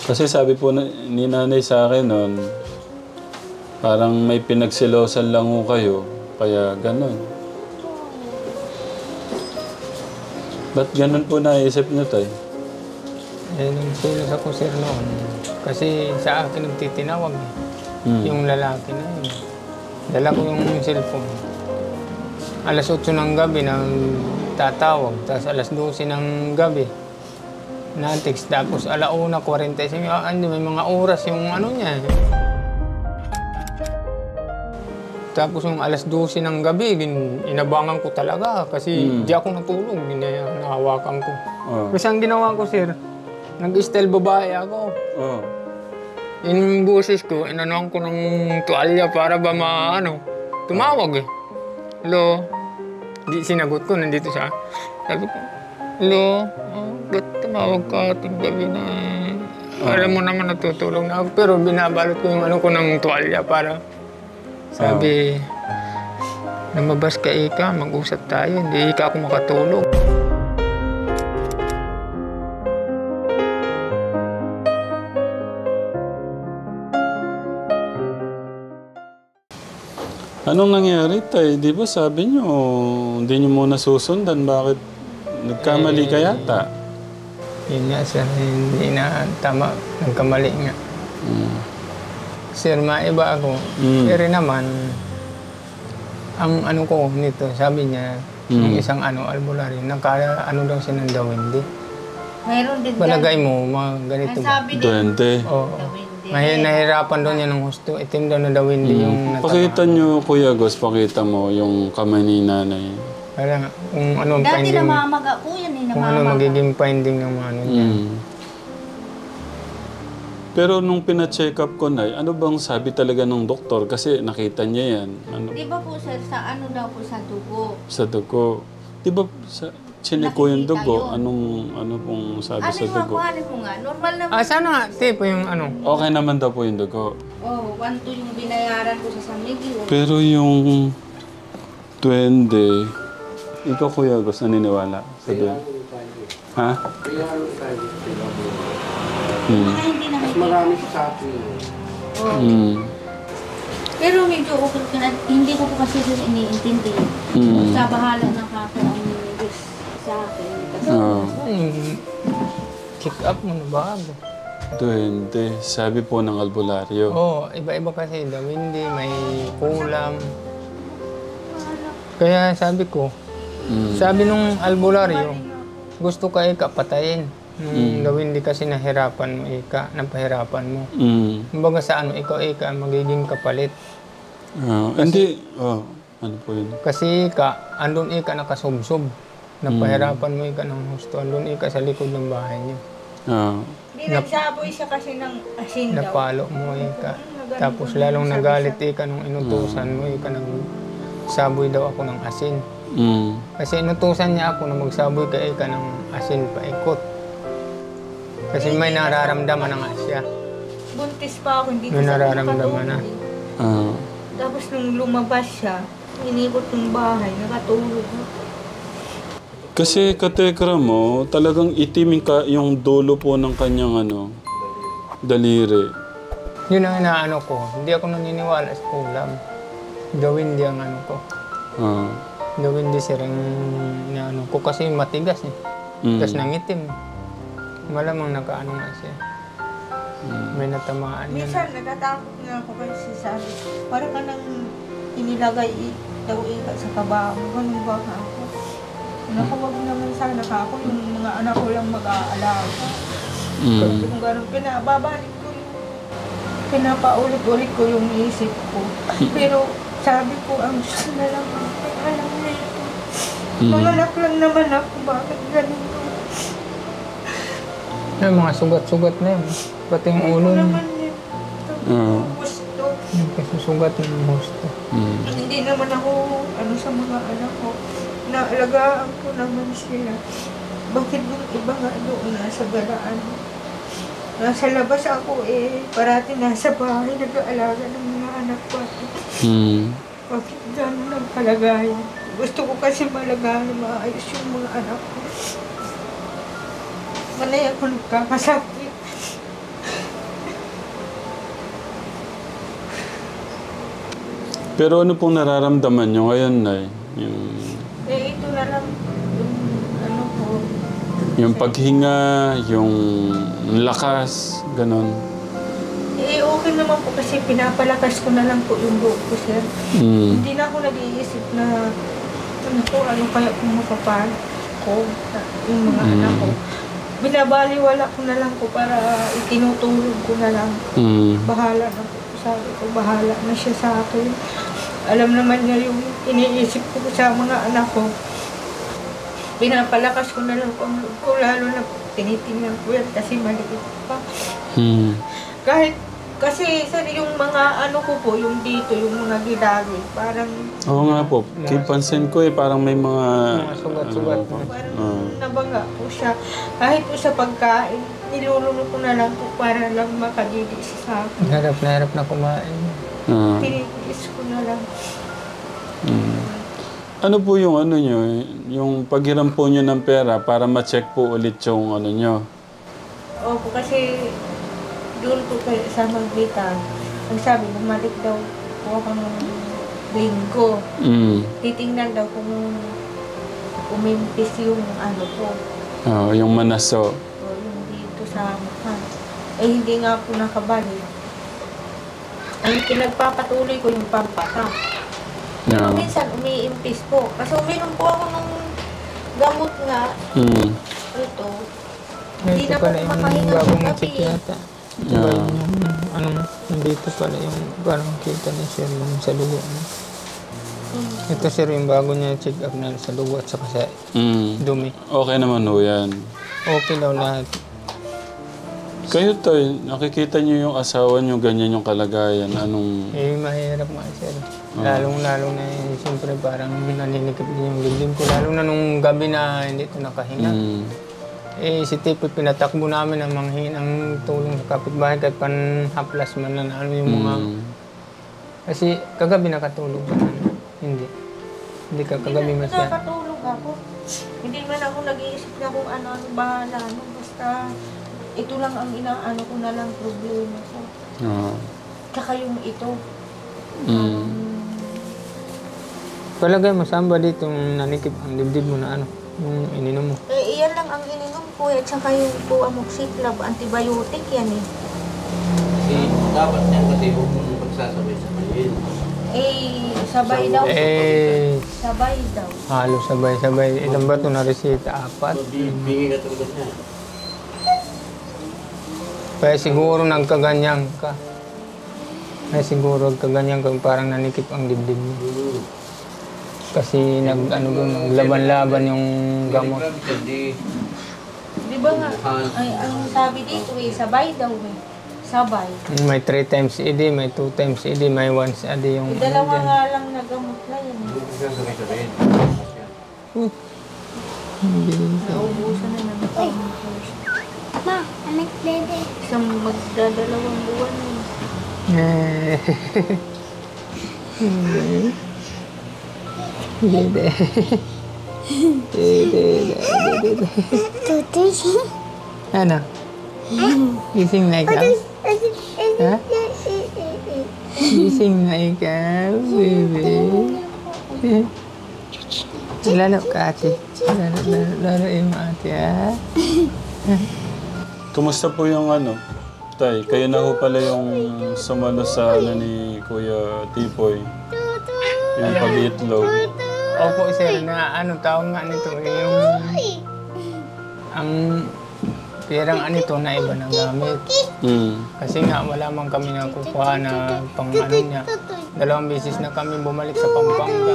Kasi sabi po ni nanay sa akin noon, parang may pinagsilosan lang ho kayo. Kaya ganun. Ba't ganun po naisip niyo, tay? Eh, nung silos ako, sir, noon. Kasi sa akin nagtitinawag eh. Yung lalaki na yun. Dala ko yung cellphone. Alas 8 ng gabi nang tatawag. Tapos alas 12 ng gabi na-text. Tapos 1:45. May mga oras yung ano niya. Tapos yung alas 12 ng gabi, inabangan ko talaga. Kasi di ako natulog. Nahawakan ko. Kasi ang ginawa ko, sir, nag-style babae ako. Yung boses ko, inanuhan ko ng tuwalya para ba tumawag eh. Hello? Di sinagot ko, nandito siya. Sabi ko, hello? Ba't tumawag ka ating gabi na alam mo naman natutulog na ako. Pero binabalot ko yung ko ng tuwalya para sabi, lumabas ka Ika, mag-usap tayo, hindi ka ako makatulog. Anong nangyari, tay? Di ba sabi niyo, hindi niyo muna susundan? Bakit nagkamali ka yata? Yun nga, sir. Hindi na tama. Nagkamali nga. Sir, maiba ako. Pero naman, ang ko nito, sabi niya, yung isang albularyo, daw siya ng dawindi. Mayroon din Palagay mo, ganito ba? Duwende. Oo. Nahirapan daw niya ng husto. Itim daw na dawindi yung natama. Pakita niyo, Kuya Gus, pakita mo yung kamay ni nanay. Kaya nga, kung ano dati namamaga po yan eh, kung ano magiging finding ng niya. Pero nung pina-check up ko, Nay, ano bang sabi talaga ng doktor? Kasi nakita niya yan. Di ba po, sir, sa daw po sa dugo? Sa dugo. Di ba chineko yung dugo? Ano pong sabi sa dugo? Ano mo nga? Normal naman. Sana nga, tipo yung Okay naman daw po yung dugo. 1-2 yung binayaran ko sa San Miguel. Pero yung duwende, ikaw, Kuya Gus, naniniwala sa duwende? Ha? Hindi na mas marami sa atin. Pero medyo okay ka na. Hindi ko po kasi iniintindi. Sa bahala ng kapwa ang Diyos sa akin. Check up mo na bago. Duwende, sabi po ng albularyo. Iba-iba kasi daw. Hindi, may kulam. Kaya sabi ko, sabi nung albularyo, gusto ka patayin. Gawin di kasi nahirapan mo napahirapan mo. Kumbaga sa ikaw magiging kapalit. Hindi, ano po yun? Kasi andun nakasubsob. Napahirapan mo ng husto. Andun sa likod ng bahay niyo. Nagsaboy siya kasi ng asin daw. Napalo mo Tapos lalong nagalit nung inutusan mo nagsaboy daw ako ng asin. Kasi inutusan niya ako na magsaboy ka ng asin paikot. Kasi may nararamdaman na nga siya. Buntis pa ako, hindi ko may nararamdaman na. Tapos nung lumabas siya, inikot ng bahay, nakatulog. Kasi katekra mo, talagang itim yung dulo po ng kanyang daliri. Yun ang inaano ko. Hindi ako naniniwala sa kulam. Gawin di ang ko. Gawin di sirang inaano ko kasi matigas eh. Tapos nangitim. Malamang nakaano nga siya. May natamaan yan. Minsan, natatakot nga ako kasi sabi, parang ka nang inilagay daw sa kabaho. Ganun ba ako? Nakawag naman sana ako, yung mga anak ko lang mag-aalaga. Kasi kung ganun, babalik ko yung, pinapaulit-ulit ko yung isip ko. Pero sabi ko, ang Diyos na lang ako, alam na ito. Manganak lang naman ako, bakit ganun ko? Yung mga sugat-sugat na yun. Pati yung ulo niya. Gusto. Kasi sugat ng gusto. Hindi naman ako, sa mga anak ko. Naalagaan ko naman sila. Bakit yung iba nga doon nasa galaan? Nasa labas ako parati nasa bahay, nag-aalaga ng mga anak ko. Bakit gano'n ang kalagayan? Gusto ko kasi malagayan, maayos yung mga anak ko. Manay ako nagkakasakit. Pero ano pong nararamdaman nyo ngayon, Nay? Yung, Ito na lang, yung ano po. yung paghinga, yung lakas, ganon. Okay naman po kasi pinapalakas ko na lang po yung loob ko, sir. Hindi na ako nag-iisip na ano kaya kung mapapal ko, yung mga anak ko. Binabaliwala ko na lang po para itinutulog ko na lang. Bahala na po. Sabi ko, bahala na siya sa akin. Alam naman niya yung iniisip ko sa mga anak ko. Pinapalakas ko na lang po ang loob ko, lalo na tinitingnan ko yan kasi maliit pa. Kahit, kasi sir, yung mga ano ko po, yung dito, yung mga gilagid, parang... Oo nga po, kipansin ko parang may mga... sugat-sugat. Parang nabanga po siya. Kahit po sa pagkain, niluluno ko na lang po para lang makalilis sa akin. Harap na harap na kumain. Tinitis ko na lang. Ano po yung ano nyo, yung paghiram po nyo ng pera para ma-check po ulit yung ano nyo? Opo, kasi doon po kayo sa Magbita, ang sabi, bumalik daw po ako ng linggo. Titingnan daw kung umimpis yung ano po. Yung manaso. O yung dito sa mukha. Hindi nga po nakabalik. Ang pinagpapatuloy ko yung pampata. Pero minsan umiimpis po. Kasi uminom po ako ng gamot nga. Ito. Hindi na po makahinga bagong ng check gabi. yata. Diba yung nandito pala yung parang kita ni sir yung sa dugo. Ito sir yung bago niya check up na sa dugo at saka sa dumi. Okay naman ho yan. Okay daw lahat. Kayo Toy, nakikita niyo yung asawa niyo ganyan yung kalagayan. Anong... Mahirap nga sir. Lalong-lalo na siyempre parang naninikip din yung dibdib ko. Lalo na nung gabi na hindi ko nakahinga. Si Tipo pinatakbo namin ang manghingi ng tulong sa kapitbahay kahit panhaplas man na ano yung mga... Kasi kagabi nakatulog ka na. Hindi ka kagabi Hindi masya. nakatulog ako. Hindi man ako nag-iisip na kung ano bahala. Basta ito lang ang inaano ko na lang problema ko. Tsaka yung ito. Palagay mo, saan ba dito nanikip ang dibdib mo na ano? Yung ininom mo? Iyan lang ang ininom ko at saka yung po amoxicillin, antibiotic yan eh. Dapat yan kasi huwag mong pagsasabay-sabay. Sabay daw. Sabay daw. Halos sabay-sabay. Ilan ba ito na resita? 4? Bingi ka tulad niya. Kaya siguro nagkaganyan ka. Kaya siguro nagkaganyan ka parang nanikip ang dibdib mo. Kasi naglaban-laban yung gamot. Di ba nga, ang sabi dito sabay daw eh. Sabay. May 3 times a day, may 2 times a day, may once a day yung... Dalawa nga lang na gamot na yan. Sabay-sabay. Naubusan na ng gamot. Ma, anak bebe. Isang magdadalawang buwan na yun. Tutis. Ano? Gising na ikaw? Ha? Gising na ikaw, baby. Lalo ka, ate. Lalo yung ate, ha? Kumusta po yung ano? Tay, kayo na ho pala yung sumalo sa ano ni Kuya Tipoy. Yung pag-itlog. Opo, sir, na ano tawag nga nito, yung... Ang perang anito na iba ng gamit. Kasi nga wala man kami nakukuha na pang ano niya. 2 beses na kami bumalik sa Pampanga.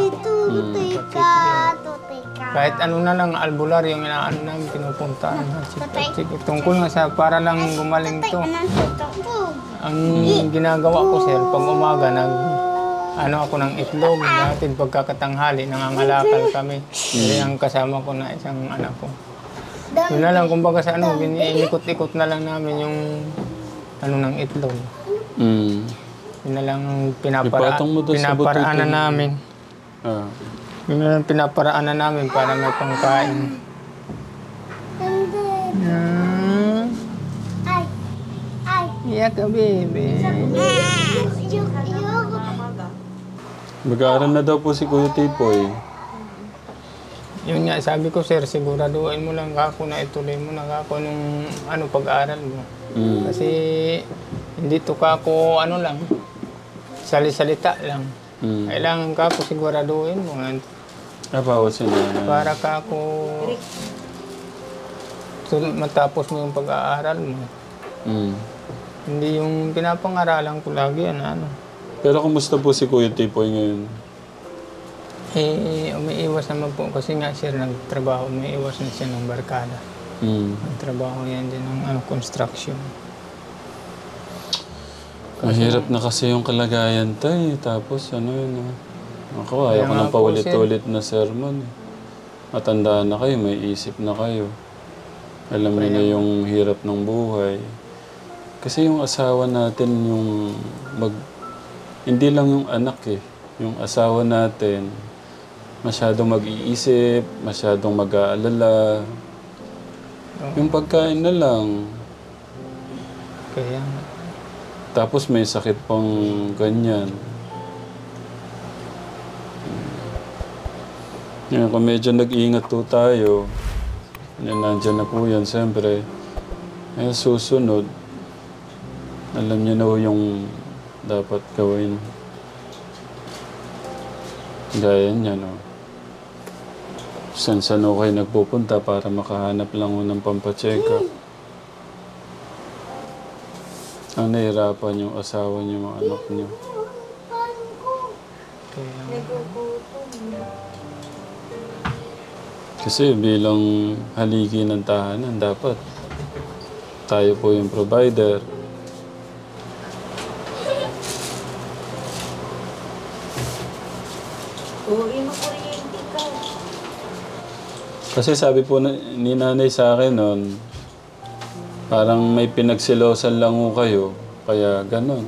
Kahit ano na lang, albular yung inaano namin pinupuntaan. Tungkol nga sa para lang gumaling to. Ang ginagawa ko sir, pag umaga ano ako ng itlog, natin pagkakatanghali, nangangalakal kami. Kasi ang kasama ko na isang anak ko. Yun na lang, kumbaga sa ano, inikot-ikot na lang namin yung ano ng itlog. Yun na lang pinaparaanan namin. Yun na lang pinaparaanan namin para may pangkain. Iyak ka, baby. Mag-aaral na daw po si Kuya Tipoy. Yun nga, sabi ko, sir, siguraduhin mo lang ako na ituloy mo na ako nung pag-aaral mo. Kasi hindi to kako lang, salita lang. Kailangan kako siguraduhin mo. Bawat si nanay. Para kako matapos mo yung pag-aaral mo. Hindi yung pinapangaralan ko lagi Pero kumusta po si Kuya Tipoy ngayon? Umiiwas naman po kasi nga sir nagtrabaho, umiiwas na siya ng barkada. Nagtrabaho yan din ng construction. Mahirap na kasi yung kalagayan tayo. Tapos Ako, ayaw ko nang paulit-ulit na sermon. Matanda na kayo, may isip na kayo. Alam niyo na yung hirap ng buhay. Kasi yung asawa natin hindi lang yung anak yung asawa natin, masyadong mag-iisip, masyadong mag-aalala. Yung pagkain na lang. Kaya Tapos may sakit pang ganyan. Ngayon, kung medyo nag-iingat po tayo, nandiyan na po yan, siyempre. Susunod, alam niyo na yung dapat gawin. Gaya niya, Saan kayo nagpupunta para makahanap lang ng pampacheck up. Ang nahihirapan yung asawa niyo, mga anak niyo. Kasi bilang haligi ng tahanan, dapat tayo po yung provider. Uwi mo kuryente ka. Kasi sabi po ni nanay sa akin noon, parang may pinagsilosan lang ho kayo, kaya ganon.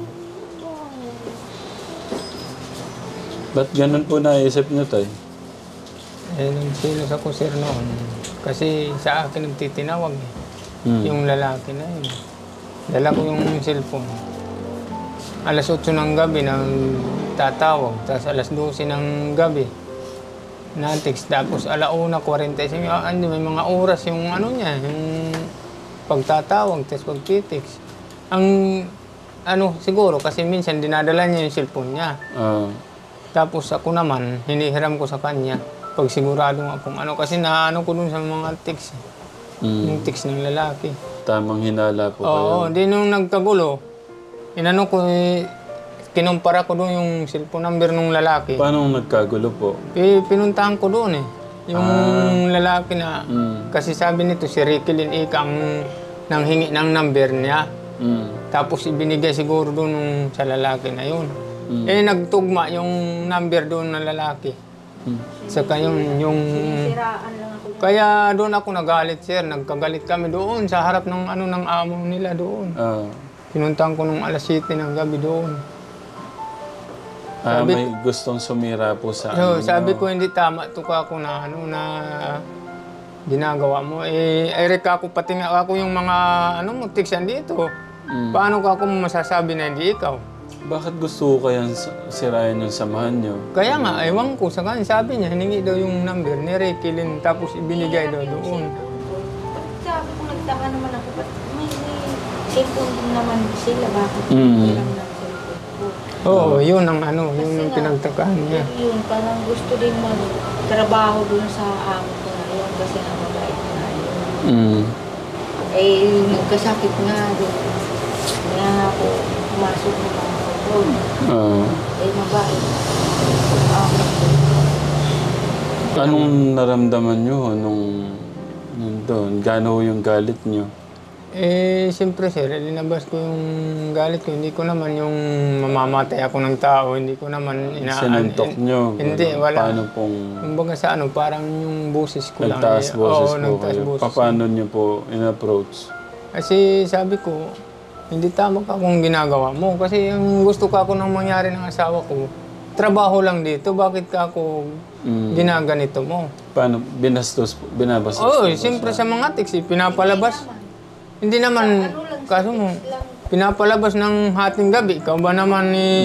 Ba't ganon po naisip niyo, tay? Nagsilos ako sir noon. Kasi sa akin nagtitinawag yung lalaki na yun. Dala ko yung cellphone. Alas 8 ng gabi nang tatawag. Tapos alas 12 ng gabi na-text. Tapos 1:45. May mga oras yung niya, yung pagtatawag, tapos pagtitext. Ang siguro kasi minsan dinadala niya yung cellphone niya. Tapos ako naman, hinihiram ko sa kanya. Pag sigurado nga kung kasi ko dun sa mga text. Yung text ng lalaki. Tamang hinala po kayo. Oo, di nung nagkagulo, kinumpara ko doon yung cellphone number ng lalaki. Paano nagkagulo po? Pinuntahan ko doon Yung lalaki na, kasi sabi nito si Ricky Lin Ika nang hingi ng number niya. Tapos ibinigay siguro doon sa lalaki na yun. Nagtugma yung number doon ng lalaki. Saka yung Siraan lang ako. kaya doon ako nagalit, sir. Nagkagalit kami doon sa harap ng ng amo nila doon. Pinuntahan ko nung alas 7 ng gabi doon. May gustong sumira po sa Sabi ko hindi tama to ako na na ginagawa mo. Erika ako pati nga ako yung mga tiksan dito. Paano ko ako masasabi na hindi ikaw? Bakit gusto ko kayang sirayan yung samahan niyo? Kaya nga, ewan ko sa kanya. Sabi niya, hiningi daw yung number ni Ricky Lin, tapos ibinigay daw doon. Sabi ko, nagtaka naman ako, ba't may cellphone din naman sila, bakit lang ng cellphone? Oo, yun ang yun ang pinagtakaan niya. Yun, parang gusto din magtrabaho doon sa amo ko na yun, kasi mabait na yun. Nagkasakit nga doon. Kaya ako, pumasok naman ako doon. Mabait. Anong naramdaman niyo nung doon? Gaano yung galit niyo? Siyempre sir, linabas ko yung galit ko. Hindi ko naman yung mamamatay ako ng tao. Hindi ko naman Sinuntok niyo? Hindi, wala. Paano pong... Kumbaga sa parang yung boses ko lang. Nagtaas boses po nagtaas kayo. boses. Paano niyo po in-approach? Kasi sabi ko, hindi tama ka kung ginagawa mo. Kasi yung gusto ka ako nang mangyari ng asawa ko, trabaho lang dito. Bakit ka ako ginaganito mo? Paano? Binabastos Oo, siyempre sa mga text, pinapalabas. Hindi naman, kaso mo, pinapalabas ng hating gabi. Ikaw ba naman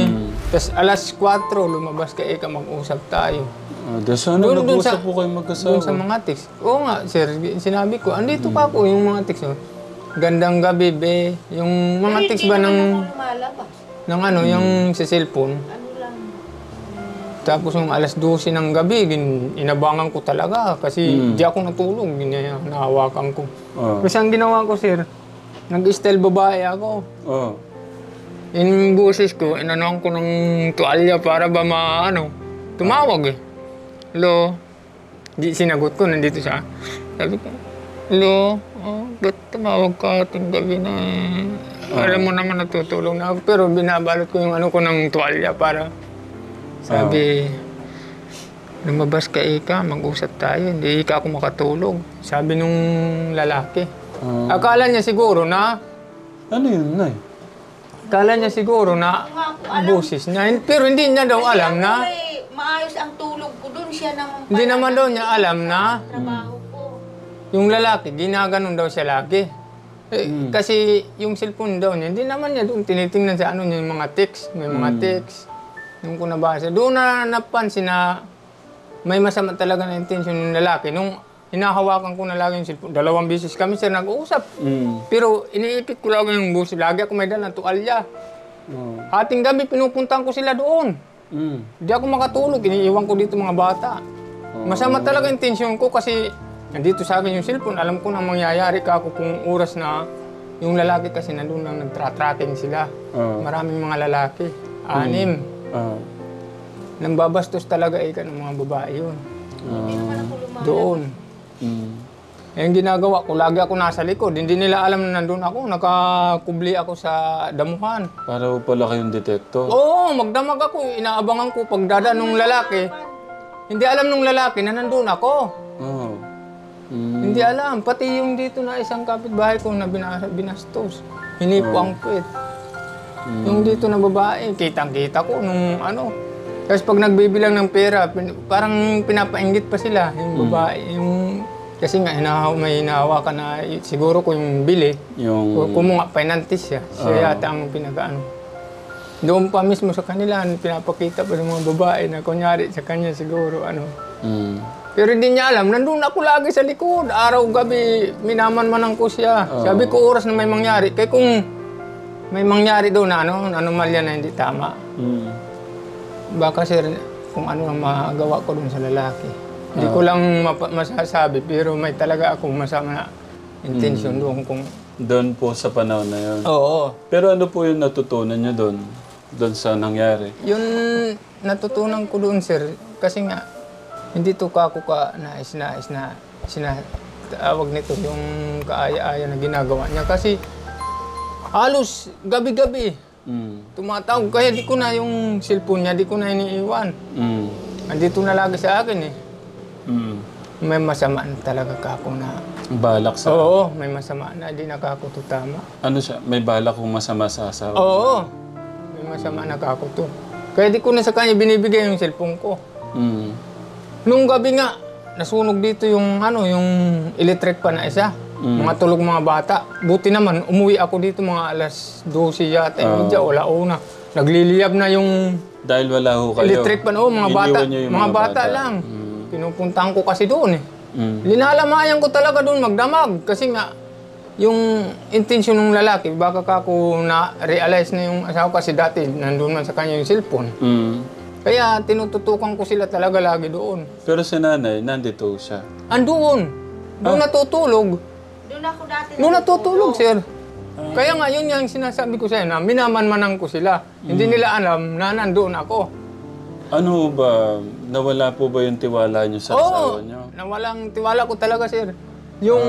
Tapos alas 4, lumabas ka Eka, mag-usap tayo. Di sana nag-usap po kayo magkasawa. Doon sa mga text. Oo nga, sir, sinabi ko, andito pa po yung mga text. Oh. Gandang gabi, be. Yung mga text ba ng ano, yung sa cellphone. Tapos yung alas 12 ng gabi, inabangan ko talaga kasi di ako natulog, nahawakan ko. Kasi ang ginawa ko, sir, nag-style babae ako. Yung boses ko, inanuhan ko ng tuwalya para ba tumawag eh. Hello? Di sinagot ko, nandito siya. Sabi ko, hello? Ba't tumawag ka ating gabi na alam mo naman natutulog na ako. Pero binabalot ko yung ko ng tuwalya para sabi, lumabas ka Eka, mag-usap tayo. Hindi ka ako makatulog. Sabi nung lalaki. Akala niya siguro na... Ano yun, Nay? Akala niya siguro na boses niya. Pero hindi niya daw alam na... Maayos ang tulog ko doon, siya naman. Hindi naman daw niya alam na... Trabaho ko. Yung lalaki, ginaganon daw siya lagi. Kasi yung cellphone daw niya, hindi naman niya doon tinitingnan sa niya, yung mga text. May mga text. Yung ko nabasa. Doon na napansin na may masama talaga na intensyon ng lalaki. Nung hinahawakan ko na lagi yung cellphone, 2 beses kami sir nag-uusap. Pero iniipit ko lagi yung buso. Lagi ako may dalang tuwalya. Ating gabi, pinupuntahan ko sila doon. Hindi ako makatulog. Iniiwan ko dito mga bata. Masama talaga intensyon ko kasi nandito sa akin yung cellphone. Alam ko na mangyayari ka ako kung oras na yung lalaki kasi nandun lang nagtra-tracking sila. Maraming mga lalaki. 6. Nang babastos talaga Eka ng mga babae yun. Doon. Yung ginagawa ko, lagi ako nasa likod. Hindi nila alam na nandun ako. Nakakubli ako sa damuhan. Para pala kayong detektor. Oo, magdamag ako. Inaabangan ko pagdada nung lalaki. Hindi alam nung lalaki na nandun ako. Hindi alam. Pati yung dito na isang kapitbahay ko na binastos. Hinipo puwet. Yung dito na babae, kitang-kita ko nung Tapos pag nagbibilang ng pera, parang pinapainggit pa sila. Yung babae, kasi nga, may hinahawakan na siguro ko yung bili. Kung mga pinantis siya. Siya yata ang pinag-ano. Doon pa mismo sa kanila, pinapakita pa ng mga babae na kunyari sa kanya siguro Pero hindi niya alam, nandun ako lagi sa likod. Araw-gabi, minaman-manang ko siya. Sabi ko oras na may mangyari. Kaya kung may mangyari doon na anomalya na hindi tama. Baka sir, kung ano ang magawa ko doon sa lalaki. Hindi ko lang masasabi, pero may talaga akong masama na intention doon kung... Doon po sa panahon na yun? Oo. Pero ano po yung natutunan niyo doon? Doon sa nangyari? Yung natutunan ko doon, sir, kasi nga, hindi to ako nais na sinatawag nito yung kaaya-aya na ginagawa niya. Kasi halos gabi-gabi tumatawag. Kaya di ko na yung cellphone niya, di ko na iniiwan. Andito na lagi sa akin eh. May masama na talaga kako na... Balak sa... Oo, may masama na di nakakuto tama. Ano siya? May balak kung masama sa asawa? Oo, may masama na kakuto. Kaya di ko na sa kanya binibigay yung cellphone ko. Nung gabi nga, nasunog dito yung yung electric pa na isa. Mga tulog mga bata. Buti naman, umuwi ako dito mga alas 12 yata. Wala una. Nagliliyab na yung... Dahil wala ho kayo? Electric pa na mga bata. Mga bata lang. Pinupuntahan ko kasi doon eh. Linalamayan ko talaga doon magdamag. Kasi nga, yung intensyon ng lalaki, baka ako na-realize na yung asawa kasi dati nandun man sa kanya yung cellphone. Kaya tinututukan ko sila talaga lagi doon. Pero si nanay, nandito siya? Andoon. Doon natutulog. Doon ako dati natutulog, sir. Kaya nga, yun yung sinasabi ko sa'yo na minaman-manang ko sila. Hindi nila alam na nandoon ako. Ano ba? Nawala po ba yung tiwala niyo sa asawa niyo? Nawalang tiwala ko talaga, sir. Yung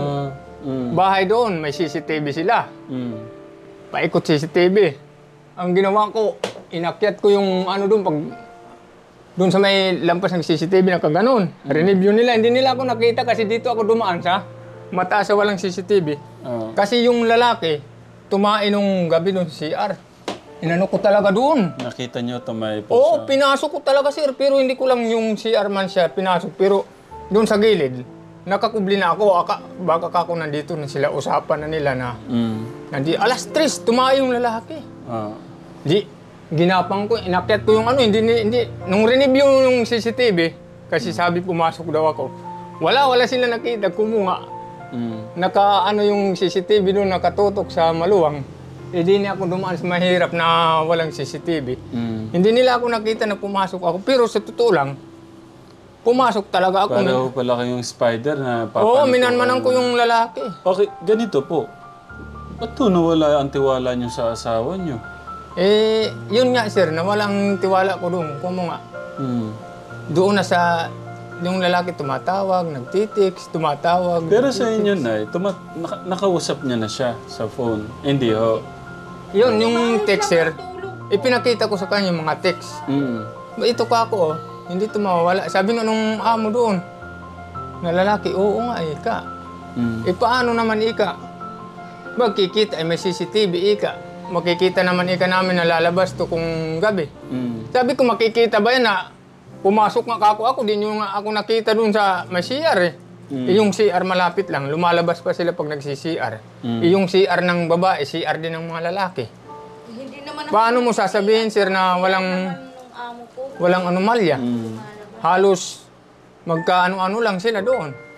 bahay doon, may CCTV sila. Paikot CCTV. Ang ginawa ko, inakyat ko yung doon, pag doon sa may lampas ng CCTV, nakaganon. Re-review nila. Hindi nila ako nakita kasi dito ako dumaan sa mataas sa walang CCTV. Kasi yung lalaki, tumain nung gabi doon sa CR. Inano ko talaga doon. Nakita niyo tumay po Oo, siya? pinasok ko talaga, sir. Pero hindi ko lang yung CR man siya pinasok. Pero doon sa gilid, nakakubli na ako. Baka ako nandito na sila, usapan na nila na. Alas 3, tumayo yung lalaki. ginapang ko, inakyat ko yung ano, hindi, nung review yung CCTV, kasi sabi pumasok daw ako, wala sila nakita, kumunga. Naka yung CCTV doon, nakatutok sa maluwang. Hindi niya ako dumaan sa mahirap na walang CCTV. Hindi nila ako nakita na pumasok ako, pero sa totoo lang, pumasok talaga ako. Para pala kayong spider na papalit. Oo, minanmanan ko yung lalaki. Okay, ganito po. Ba't to nawala ang tiwala niyo sa asawa niyo? Yun nga sir, na walang tiwala ko doon. Kumunga. Doon na sa, yung lalaki tumatawag, nagtitext, tumatawag. Pero sa inyo, Nay, nakausap niya na siya sa phone. Hindi, ho. Yun, yung text sir, ipinakita ko sa kanya yung mga text. Ito ka ako, oh. Hindi ito mawawala. Sabi nga nung amo doon, na lalaki, oo nga, ika. Paano naman ika? Magkikita, may CCTV, ika. Makikita naman ika namin na lalabas to kung gabi. Sabi ko, makikita ba yan na pumasok nga ako, di nyo nga ako nakita doon sa may CR eh. Yung CR malapit lang, lumalabas pa sila pag nagsi-CR. Yung CR ng babae, CR din ng mga lalaki. Hindi naman Paano mo sasabihin sir na walang anomalya? Halos magkaano-ano lang sila doon.